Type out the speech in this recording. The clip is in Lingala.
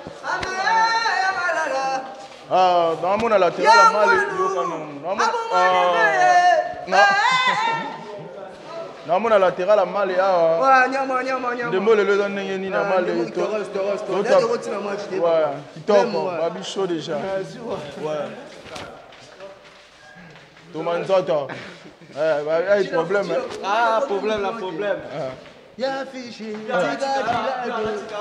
Ah, dans mon latéral, la malle, non, mon latéral, la malle, de mots le donne ni la malle, qui tombe, babi chaud déjà. Tout le monde s'entend. Il y a un problème. Ah, problème, la problème. Il y a affiché.